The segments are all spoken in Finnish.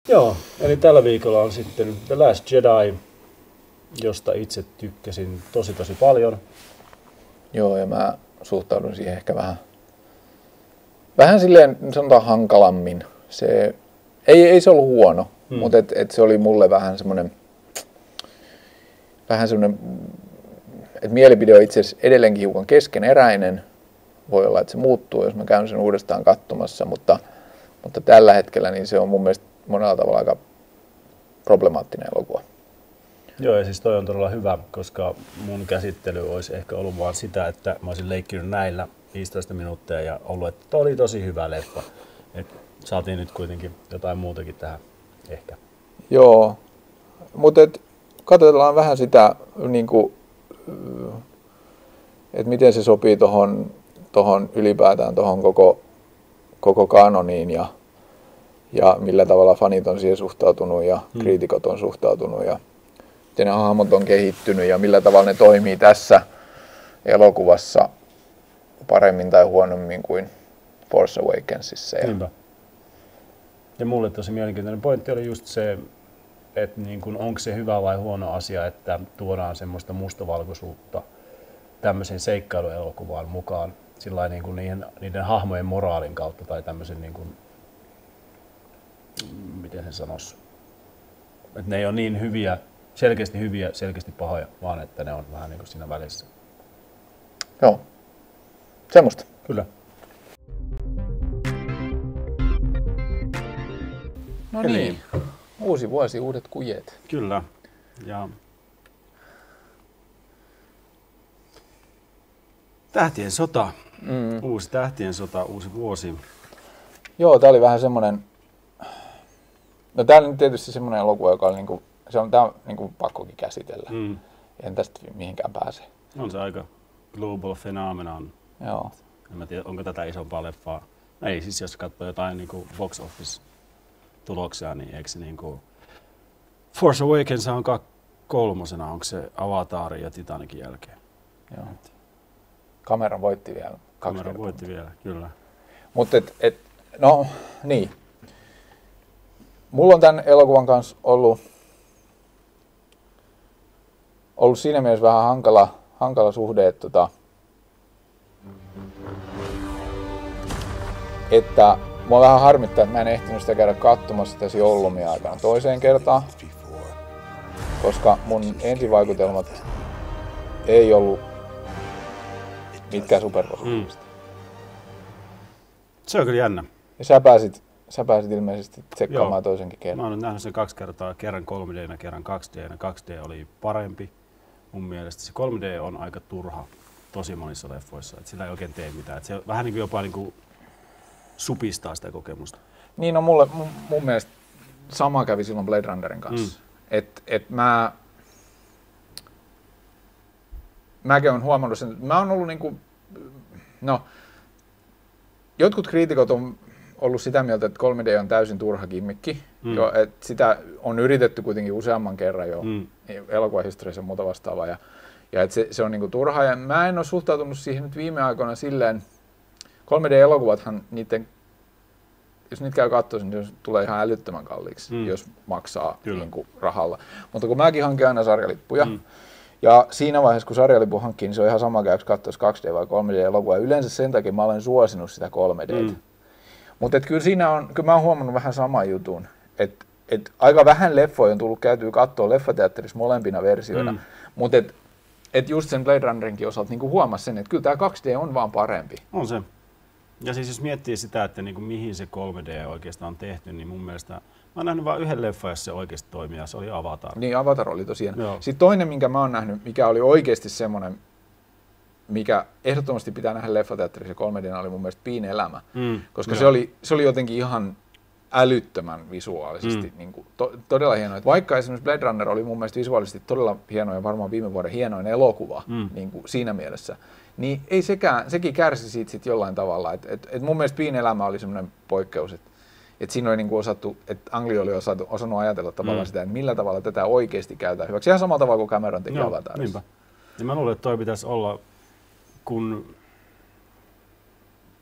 Joo, eli tällä viikolla on sitten The Last Jedi, josta itse tykkäsin tosi paljon. Joo, ja mä suhtaudun siihen ehkä vähän silleen, sanotaan hankalammin. Ei se ollut huono, mutta et se oli mulle vähän semmoinen, että mielipide on itse asiassa edelleenkin hiukan keskeneräinen. Voi olla, että se muuttuu, jos mä käyn sen uudestaan katsomassa, mutta tällä hetkellä niin se on mun mielestä monella tavalla aika problemaattinen elokuva. Joo, ja siis toi on todella hyvä, koska mun käsittely olisi ehkä ollut vaan sitä, että mä olisin leikkinyt näillä 15 minuuttia ja ollut, että toi oli tosi hyvä leffa. Et saatiin nyt kuitenkin jotain muutakin tähän ehkä. Joo, mutta katsotaan vähän sitä, niinku, että miten se sopii tohon ylipäätään tohon koko kanoniin ja millä tavalla fanit on siihen suhtautunut ja kriitikot on suhtautunut ja miten ne hahmot on kehittynyt ja millä tavalla ne toimii tässä elokuvassa paremmin tai huonommin kuin Force Awakensissa. Niinpä. Ja mulle tosi mielenkiintoinen pointti oli just se, että niin kun, onko se hyvä vai huono asia, että tuodaan semmoista mustavalkoisuutta tämmöisen seikkailuelokuvaan mukaan sillain niin kuin niiden hahmojen moraalin kautta tai tämmöisen niin kuin, miten sen sanoisi, että ne ei ole niin hyviä, selkeästi pahoja, vaan että ne on vähän niin kuin siinä välissä. Joo, semmoista. Kyllä. No niin, uusi vuosi, uudet kujet. Kyllä, ja Tähtien sota, uusi Tähtien sota, uusi vuosi. Joo, tää oli vähän semmonen, no tää oli tietysti semmonen elokuva, joka oli niinku, tää on niinku pakkokin käsitellä. En tästä mihinkään pääse. On se aika global phenomenon. Joo. En mä tiedä, onko tätä isompaa leffaa. Ei, siis jos katsoo jotain niinku box office tuloksia, niin eikö se niinku Force Awakens on kolmosena, onko se Avatarin ja Titanicin jälkeen? Joo. Kamera voitti vielä. Kamera voitti vielä, kyllä. Mutta no niin. Mulla on tämän elokuvan kanssa ollut siinä mielessä vähän hankala suhde, että mua vähän harmittaa, että mä en ehtinyt sitä käydä katsomassa tässä joululomien aikana toiseen kertaan, koska mun ensivaikutelmat ei ollut mitkään superpositiivista. Se on kyllä jännä. Ja sä pääsit ilmeisesti tsekkaamaan toisenkin kerran. Mä oon nyt nähnyt sen 2 kertaa, kerran 3D:nä, kerran 2D:nä. 2D oli parempi mun mielestä. Se 3D on aika turha tosi monissa leffoissa, että sillä ei oikein tee mitään. Että se vähän niin kuin jopa niin kuin supistaa sitä kokemusta. Niin, no mun mielestä sama kävi silloin Blade Runnerin kanssa. Mäkin olen huomannut sen, että mä oon ollut niinku, no, jotkut kriitikot on ollut sitä mieltä, että 3D on täysin turha gimmikki. Että sitä on yritetty kuitenkin useamman kerran jo elokuvahistoriassa ja muuta vastaavaa. Ja että se on niinku turha. Ja mä en ole suhtautunut siihen nyt viime aikoina silleen, 3D-elokuvathan niiden, jos niitä käy katsoa, niin se tulee ihan älyttömän kalliiksi, jos maksaa niinku rahalla. Mutta kun mäkin hankin aina sarjalippuja, ja siinä vaiheessa, kun sarjalipun hankkii, niin se on ihan sama käyks katsoisi 2D vai 3D-elokuvaa. Yleensä sen takia mä olen suosinut sitä 3D. Mutta kyllä mä oon huomannut vähän saman jutun. Että aika vähän leffoja on tullut käytyä katsoa leffateatterissa molempina versioina. Mutta just sen Blade Runnerinkin osalta niin huomasi sen, että kyllä tämä 2D on vaan parempi. On se. Ja siis jos miettii sitä, että niin kuin mihin se 3D oikeastaan on tehty, niin mun mielestä mä oon nähnyt vain yhden leffan, jos se oikeasti toimii, ja se oli Avatar. Niin, Avatar oli tosiaan. Joo. Sitten toinen, minkä mä oon nähnyt, mikä oli oikeasti semmoinen, mikä ehdottomasti pitää nähdä leffateatterissa 3D, oli mun mielestä Piin elämä. Koska se oli jotenkin ihan älyttömän visuaalisesti niin kuin, todella hieno. Vaikka esimerkiksi Blade Runner oli mun mielestä visuaalisesti todella hieno ja varmaan viime vuoden hienoin elokuva niin kuin siinä mielessä, niin ei sekin kärsi siitä sit jollain tavalla. Et mun mielestä Piin elämä oli semmoinen poikkeus, että siinä oli niin kuin osattu, että Anglia oli osannut ajatella tavallaan sitä, että millä tavalla tätä oikeasti käytetään hyväksi. Ihan samalla tavalla kuin Cameron teki Avatarissa. Niinpä. Ja mä luulen, että toi pitäisi olla, kun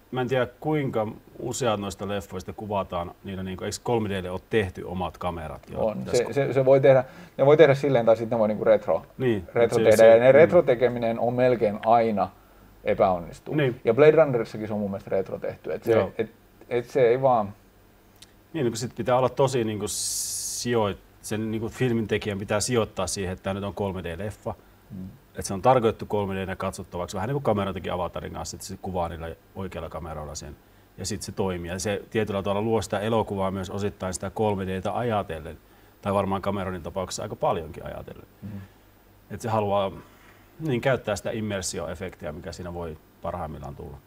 mä en tiedä kuinka useat noista leffoista kuvataan, niillä niinku, eikö 3D:lle ole tehty omat kamerat? On. Se voi tehdä, ne voi tehdä silleen, tai sitten ne voi niinku retro tehdä, ja ne retro-tekeminen on melkein aina epäonnistuu. Niin. Ja Blade Runnerissakin se on mun mielestä retro tehty, että se ei vaan... Niin, kun sit pitää olla tosi niinku sen niinku filmin tekijän pitää sijoittaa siihen, että tämä nyt on 3D-leffa. Että se on tarkoitettu 3D katsottavaksi, vähän niin kuin kamera teki Avatarin kanssa, että se kuvaa niillä oikealla kameralla sen. Ja sitten se toimii. Ja se tietyllä tavalla luo sitä elokuvaa myös osittain sitä 3D:tä ajatellen. Tai varmaan Cameronin tapauksessa aika paljonkin ajatellen. Että se haluaa niin käyttää sitä immersio-efektiä, mikä siinä voi parhaimmillaan tulla.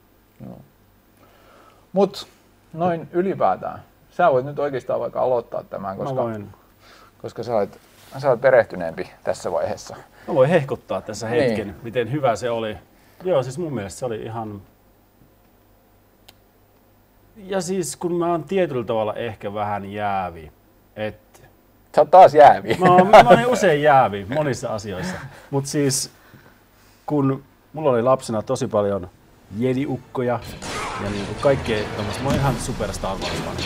Mut noin ylipäätään. Sä voit nyt oikeastaan vaikka aloittaa tämän, koska sä olet perehtyneempi tässä vaiheessa. Mä voin hehkuttaa tässä hetken, miten hyvä se oli. Joo, siis mun mielestä se oli ihan... Ja siis kun mä oon tietyllä tavalla ehkä vähän jäävi, että... Sä oot taas jäävi. Mä oon usein jäävi monissa asioissa. Mut siis kun mulla oli lapsena tosi paljon jediukkoja ja niinku kaikkea tommoista, mä oon ihan super Star Wars-fani.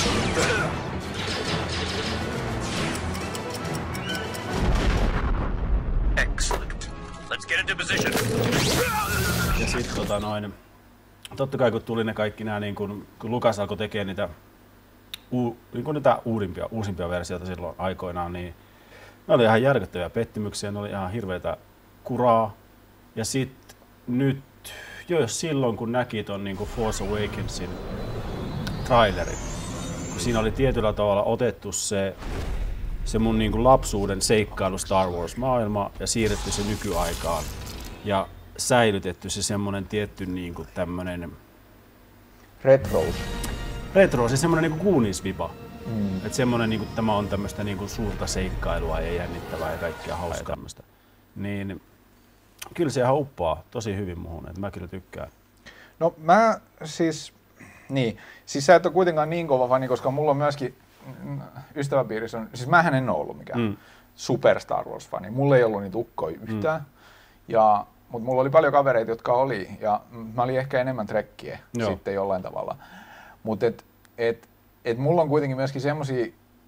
Ja sit totta kai kun tuli ne kaikki nää kun Lucas alkoi tekemään niitä uusimpia versioita silloin aikoinaan, niin ne oli ihan järkyttäviä pettymyksiä, ne oli ihan hirveitä kuraa. Ja sit nyt, jos silloin kun näki ton Force Awakensin trailerin, kun siinä oli tietyllä tavalla otettu se mun lapsuuden seikkailu Star Wars-maailma ja siirretty se nykyaikaan ja säilytetty se semmonen tietty tämmönen retro, siis semmonen Goonies-viba. Että semmonen tämä on tämmöstä suurta seikkailua ja jännittävää ja kaikkea hauskaa tämmöstä. Niin kyllä se ihan uppaa tosi hyvin muhun, että mä kyllä tykkään. No mä siis sä et ole kuitenkaan niin kova fani, koska mulla on myöskin ystäväpiirissä on, siis mähän en ole ollut mikään super Star Wars-fani. Mulla ei ollut niitä ukkoja yhtään, mutta mulla oli paljon kavereita, jotka oli, ja mä olin ehkä enemmän trekkiä sitten jollain tavalla. Mutta et mulla on kuitenkin myöskin semmosia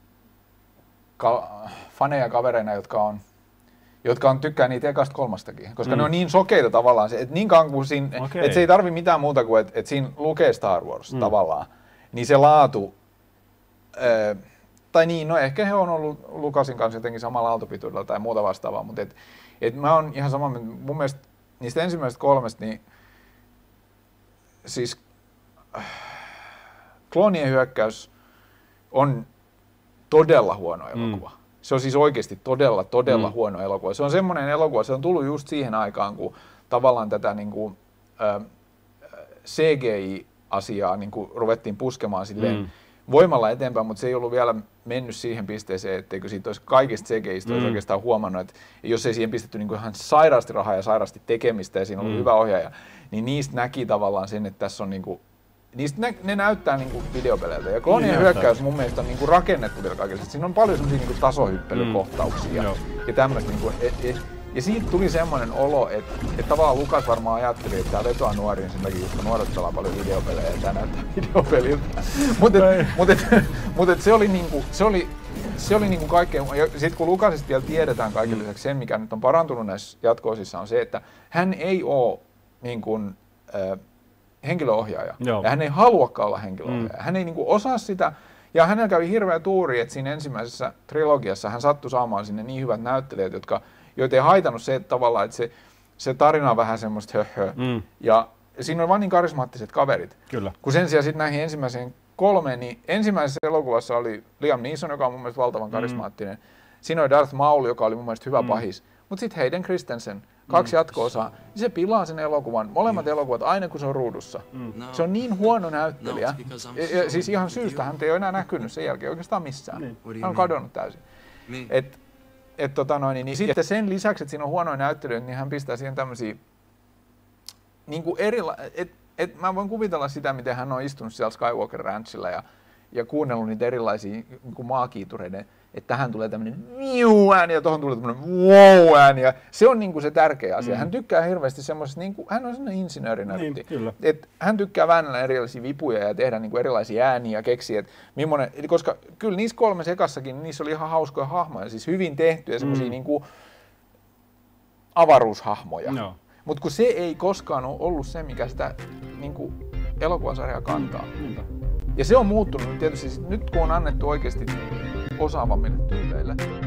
faneja kavereina, jotka on tykkää niitä ekasta kolmastakin, koska ne on niin sokeita tavallaan, että niin kauan kuin siinä, että se ei tarvi mitään muuta kuin, että siinä lukee Star Wars tavallaan, niin se laatu, tai niin, no ehkä he on ollut Lucasin kanssa jotenkin samalla aaltopituudella tai muuta vastaavaa, mutta et mä oon ihan sama, mun mielestä niistä ensimmäisestä kolmesta, niin siis Kloonien hyökkäys on todella huono elokuva. Se on siis oikeasti todella huono elokuva. Se on semmoinen elokuva, se on tullut just siihen aikaan, kun tavallaan tätä CGI-asiaa ruvettiin puskemaan silleen voimalla eteenpäin, mutta se ei ollut vielä mennyt siihen pisteeseen, etteikö siitä olisi kaikista CGIstä olisi oikeastaan huomannut, että jos ei siihen pistetty ihan sairaasti rahaa ja sairaasti tekemistä ja siinä on ollut hyvä ohjaaja, niin niistä näki tavallaan sen, että tässä on ne näyttää videopeleiltä. Ja Kloonien hyökkäys mun mielestä on rakennettu vielä kaikille. Siinä on paljon semmosia tasohyppelykohtauksia ja tämmöistä. Ja siitä tuli semmoinen olo, että tavallaan Lucas varmaan ajatteli, että tää vetoaa nuoriin sen takia, koska nuoret pelaa paljon videopelejä ja tää näyttää videopeliltä. Mutta se oli kaikkein. Ja sit kun Lucasista vielä tiedetään kaiken lisäksi sen, mikä nyt on parantunut näissä jatko-osissa, on se, että hän ei oo henkilöohjaaja. Ja hän ei haluakaan olla henkilöohjaaja. Hän ei osaa sitä. Ja hänellä kävi hirveä tuuri, että siinä ensimmäisessä trilogiassa hän sattui saamaan sinne niin hyvät näyttelijät, joita ei haitannut se, että tavallaan, että se tarina on vähän semmoista höhöä. Ja siinä on vaan niin karismaattiset kaverit. Kyllä. Kun sen sijaan sitten näihin ensimmäiseen kolmeen, niin ensimmäisessä elokuvassa oli Liam Neeson, joka on mun mielestä valtavan karismaattinen. Siinä oli Darth Maul, joka oli mun mielestä hyvä pahis. Mutta sitten Hayden Christensen, 2 jatko-osaa, niin se pilaa sen elokuvan, molemmat elokuvat, aina kun se on ruudussa. Se on niin huono näyttelijä, ja siis ihan syystä hän ei ole enää näkynyt sen jälkeen oikeastaan missään. Hän on kadonnut täysin. Niin sitten sen lisäksi, että siinä on huonoja näyttelijöitä, niin hän pistää siihen tämmöisiä mä voin kuvitella sitä, miten hän on istunut siellä Skywalker Ranchilla ja kuunnellut niitä erilaisia niin maakiitureiden, että tähän tulee tämmöinen viu-ääni ja tuohon tulee tämmöinen wow-ääni. Ja se on niin kuin se tärkeä asia. Hän tykkää hirveästi semmoisesta, niin kuin, hän on sellainen insinöörinörtti. Niin, että hän tykkää väännellä erilaisia vipuja ja tehdä niin kuin erilaisia ääniä ja keksiä, että millainen, koska kyllä niissä 3 ekassakin, niissä oli ihan hauskoja hahmoja, siis hyvin tehtyjä semmoisia niin kuin avaruushahmoja. No. Mutta kun se ei koskaan ole ollut se, mikä sitä niin kuin elokuvasarjaa kantaa. Ja se on muuttunut tietysti nyt, kun on annettu oikeasti osaavammille tyypeille.